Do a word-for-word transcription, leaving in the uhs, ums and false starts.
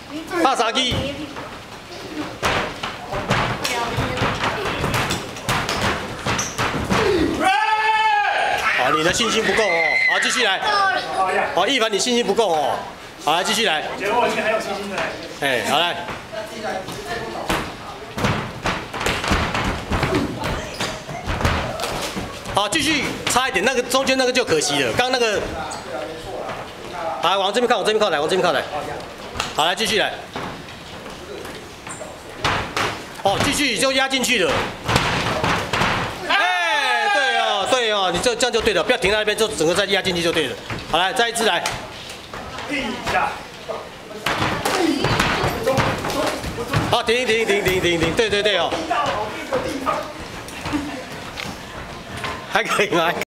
拍三支。好，你的信心不够哦。好，继续来。好，一凡，你信心不够哦。好，来继续来。 我觉得我已经很有信心了。 哎，好来。好，继续差一点，那个中间那个就可惜了。刚刚那个，来往这边靠，往这边靠来，往这边靠来。好，来继续来。哦，继续就压进去了。哎，对哦，对哦，你这这样就对了，不要停在那边，就整个再压进去就对了。好，来再一次来。 一下。 好，停停停停停停，对对对哦。还可以吗？